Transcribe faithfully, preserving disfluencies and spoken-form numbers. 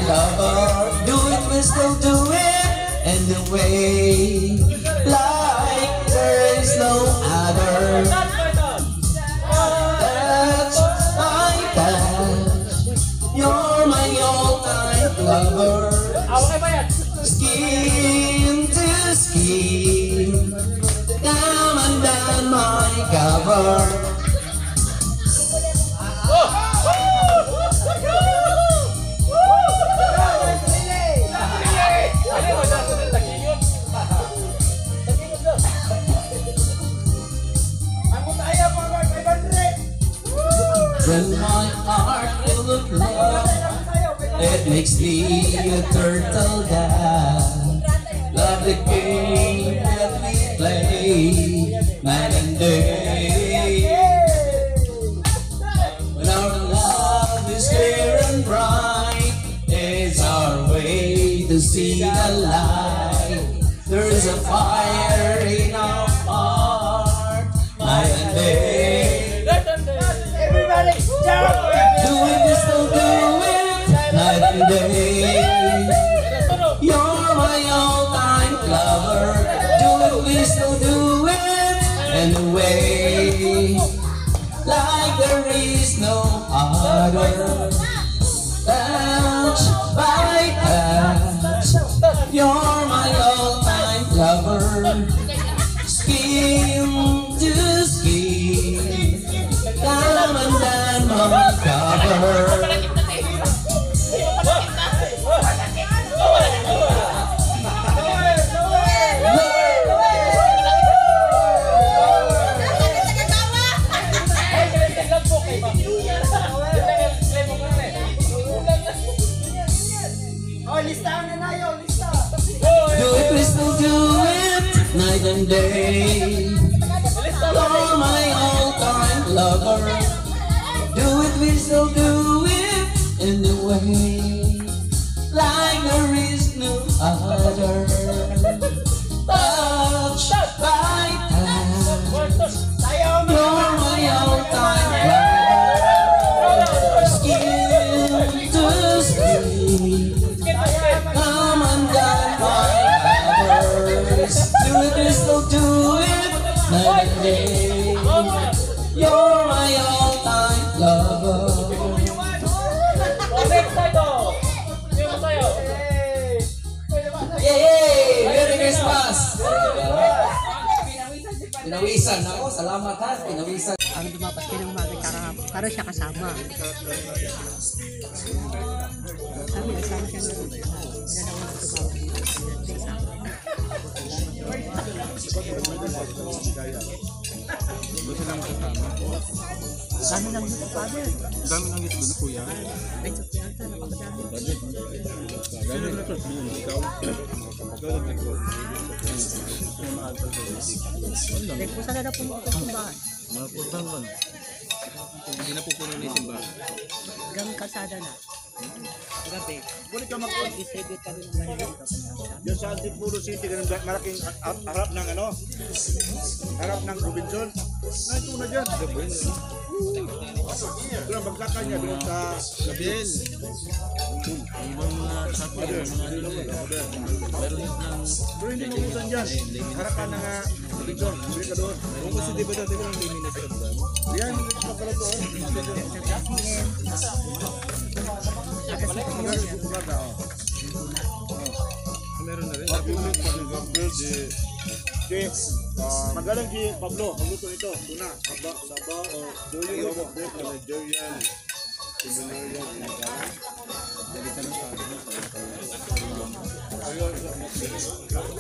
lover. Do it, we still do it anyway. Like there is no other. Touch my touch. You're my all-time lover. Skin to skin. Come and down my cover. When my heart full of love, it makes me a turtle dove. Love the game that we play night and day. When our love is clear and bright, it's our way to see the light. There is a fire in our heart night and day. Do it, we still do it night and day. You're my all-time lover. Do it, we still do it anyway. Like there is no other. Touch by touch. You're my all-time lover. Skin to skin. Come and down my cover. Do it, we still do it night and day. You're my all-time lover. Do it, we still do it anyway. Like there is no other. Touch by touch. You're my all-time lover. Skin to skin. Come and down my covers. Do it, we still do it night and day. You're my all-time lover. Yay! Merry Christmas! Pinawisan ako, salamat ha, pinawisan. Ang dumapat din ng umaga, para siya kasama. Sabi na saan siya na dami lang dito, father. Dami lang dito, kuya. Ay, sa piyata, napakadami. Dami lang dito, ikaw. Kung saan na po mo ako sa bahay? Mga putang ba? Hindi na po puno na yung simbahan. Hanggang kalsada na. Gabi. Kulit ka mag-on. Isibit ka rin lang dito. Yan sa Antipolo City, ganun malaking harap ng ano, harap ng Robinson. Nandito na dyan. Doon ang bagsakan niya, doon sa Gabriel. Ibang mga sapo, mga ano eh. Meron ng... Pero hindi mabusan dyan. Harapan ng Robinson. Bili ka doon. Kung kasi di ba dati ko ng limit sa doon? Yan, magkalato. Meron na rin. Okay, magalang si Pablo, magluto ito, tuna, saba, saba, o doyo mo, Nigerian, Nigerian, Nigerian,